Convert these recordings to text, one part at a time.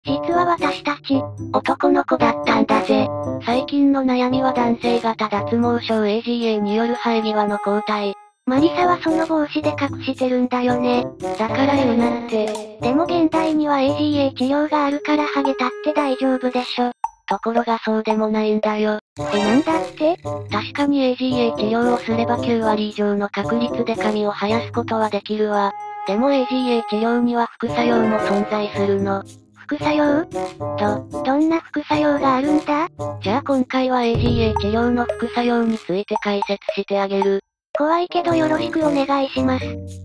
実は私たち、男の子だったんだぜ。 最近の悩みは男性型脱毛症 AGA による生え際の後退。 マリサはその帽子で隠してるんだよね。 だから言うなって。 でも現代には AGA 治療があるからハゲたって大丈夫でしょ。 ところがそうでもないんだよ。 なんだって？ 確かに AGA 治療をすれば9割以上の確率で髪を生やすことはできるわ。でも AGA 治療には副作用も存在するの。 副作用？どんな副作用があるんだ？ じゃあ今回は AGA 治療の副作用について解説してあげる。 怖いけどよろしくお願いします。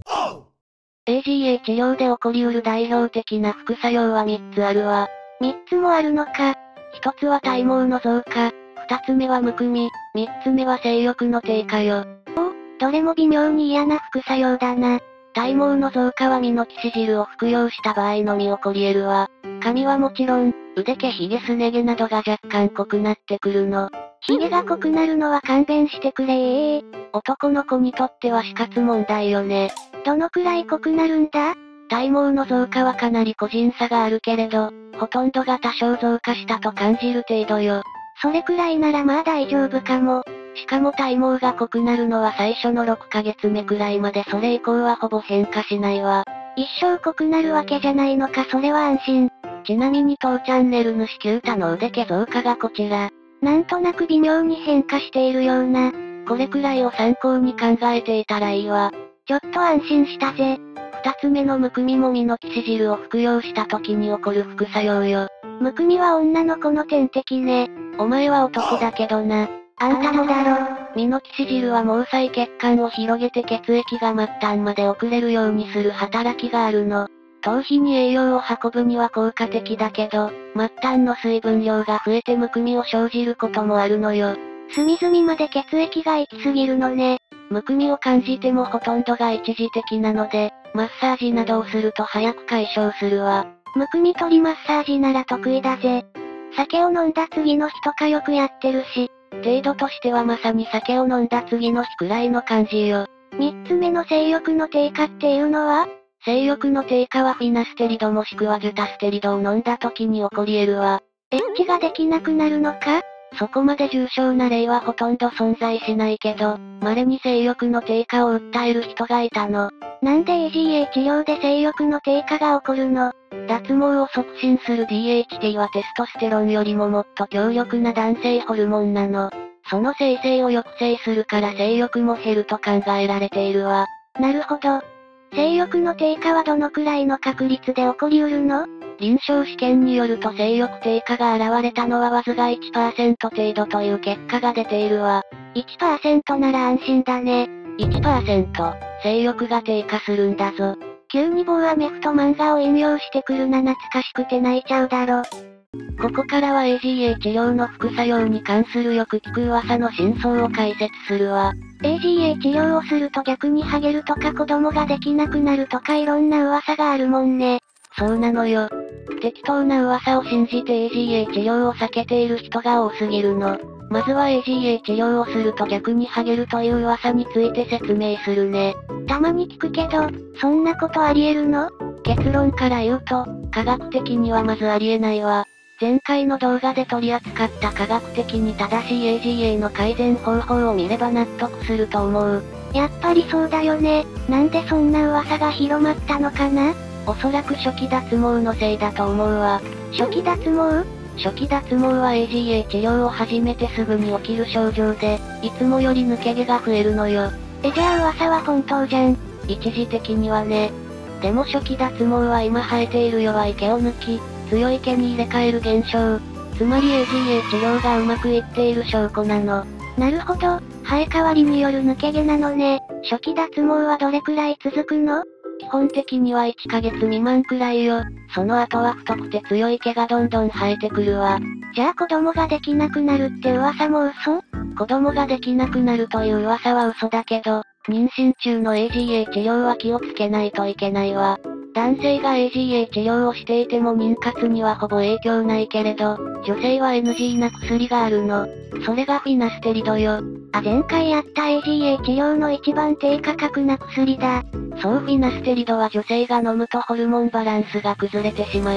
AGA 治療で起こりうる代表的な副作用は3つあるわ。 3つもあるのか。 1つは体毛の増加、2つ目はむくみ、3つ目は性欲の低下よ。 どれも微妙に嫌な副作用だな。 体毛の増加はミノキシジルを服用した場合のみ起こり得るわ。髪はもちろん、腕毛ひげすね毛などが若干濃くなってくるの。 ひげが濃くなるのは勘弁してくれ男の子にとっては死活問題よね。 どのくらい濃くなるんだ？ 体毛の増加はかなり個人差があるけれど、ほとんどが多少増加したと感じる程度よ。 それくらいならまあ大丈夫かも。 しかも体毛が濃くなるのは最初の6ヶ月目くらいまで、それ以降はほぼ変化しないわ。 一生濃くなるわけじゃないのか、それは安心。 ちなみに当チャンネル主キュータの腕毛増加がこちら。 なんとなく微妙に変化しているような。 これくらいを参考に考えていたらいいわ。 ちょっと安心したぜ。 2つ目のむくみもミノキシジルを服用した時に起こる副作用よ。 むくみは女の子の天敵ね。 お前は男だけどな。 あんたもだろ。 ミノキシジルは毛細血管を広げて血液が末端まで送れるようにする働きがあるの。頭皮に栄養を運ぶには効果的だけど、末端の水分量が増えてむくみを生じることもあるのよ。 隅々まで血液が行き過ぎるのね。 むくみを感じてもほとんどが一時的なので、マッサージなどをすると早く解消するわ。 むくみ取りマッサージなら得意だぜ。酒を飲んだ次の日とかよくやってるし。 程度としてはまさに酒を飲んだ次の日くらいの感じよ。 3つ目の性欲の低下っていうのは？ 性欲の低下はフィナステリドもしくはジュタステリドを飲んだ時に起こり得るわ。 エッチができなくなるのか？ そこまで重症な例はほとんど存在しないけど、稀に性欲の低下を訴える人がいたの。 なんで AGA 治療で性欲の低下が起こるの？ 脱毛を促進する DHT はテストステロンよりももっと強力な男性ホルモンなの。その生成を抑制するから性欲も減ると考えられているわ。 なるほど。性欲の低下はどのくらいの確率で起こりうるの？ 臨床試験によると性欲低下が現れたのはわずか 1% 程度という結果が出ているわ。 1% なら安心だね。 1%、性欲が低下するんだぞ。 急に某アメフト漫画を引用してくるな、懐かしくて泣いちゃうだろ。 ここからは AGA 治療の副作用に関するよく聞く噂の真相を解説するわ。 AGA 治療をすると逆にハゲるとか子供ができなくなるとかいろんな噂があるもんね。 そうなのよ。適当な噂を信じて AGA 治療を避けている人が多すぎるの。まずは AGA 治療をすると逆にハゲるという噂について説明するね。 たまに聞くけど、そんなことあり得るの？ 結論から言うと、科学的にはまずありえないわ。前回の動画で取り扱った科学的に正しい AGA の改善方法を見れば納得すると思う。 やっぱりそうだよね。なんでそんな噂が広まったのかな？ おそらく初期脱毛のせいだと思うわ。 初期脱毛？ 初期脱毛は AGA 治療を始めてすぐに起きる症状で、いつもより抜け毛が増えるのよ。 じゃあ噂は本当じゃん。 一時的にはね。でも初期脱毛は今生えている弱い毛を抜き、強い毛に入れ替える現象。つまり AGA 治療がうまくいっている証拠なの。 なるほど、生え変わりによる抜け毛なのね。初期脱毛はどれくらい続くの？ 基本的には1ヶ月未満くらいよ。その後は太くて強い毛がどんどん生えてくるわ。 じゃあ子供ができなくなるって噂も嘘？ 子供ができなくなるという噂は嘘だけど、妊娠中の AGA 治療は気をつけないといけないわ。男性が AGA 治療をしていても妊活にはほぼ影響ないけれど、女性は NG な薬があるの。それがフィナステリドよ。 前回やった AGA 治療の一番低価格な薬だ。 そうフィナステリドは女性が飲むとホルモンバランスが崩れてしまい、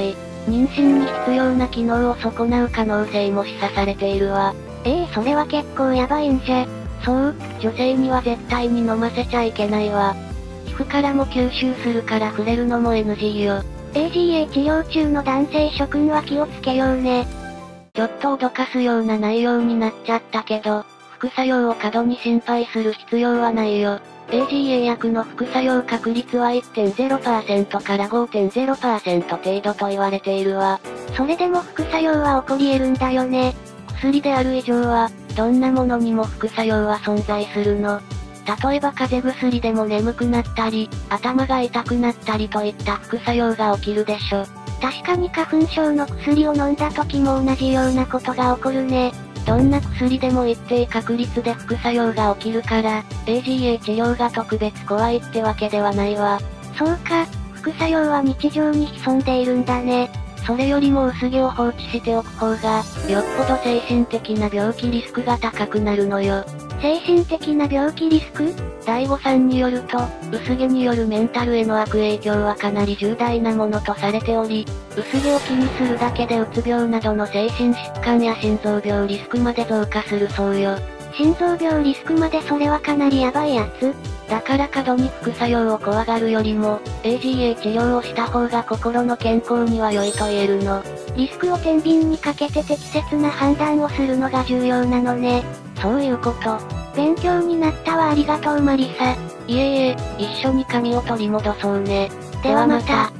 妊娠に必要な機能を損なう可能性も示唆されているわ。 それは結構やばいんじゃ。 そう、女性には絶対に飲ませちゃいけないわ。皮膚からも吸収するから触れるのも NG よ。 AGA 治療中の男性諸君は気をつけようね。 ちょっと脅かすような内容になっちゃったけど、副作用を過度に心配する必要はないよ。AGA 薬の副作用確率は 1.0% から 5.0% 程度と言われているわ。 それでも副作用は起こり得るんだよね。 薬である以上は、どんなものにも副作用は存在するの。例えば風邪薬でも眠くなったり、頭が痛くなったりといった副作用が起きるでしょ。 確かに花粉症の薬を飲んだ時も同じようなことが起こるね。 どんな薬でも一定確率で副作用が起きるから、AGA 治療が特別怖いってわけではないわ。 そうか、副作用は日常に潜んでいるんだね。 それよりも薄毛を放置しておく方が、よっぽど精神的な病気リスクが高くなるのよ。 精神的な病気リスク？ 大悟さんによると、薄毛によるメンタルへの悪影響はかなり重大なものとされており、薄毛を気にするだけでうつ病などの精神疾患や心臓病リスクまで増加するそうよ。 心臓病リスクまでそれはかなりヤバいやつ？ だから過度に副作用を怖がるよりも、AGA 治療をした方が心の健康には良いと言えるの。 リスクを天秤にかけて適切な判断をするのが重要なのね。 そういうこと。 勉強になったわ。ありがとうマリサ。 いえいえ、一緒に髪を取り戻そうね。 ではまた。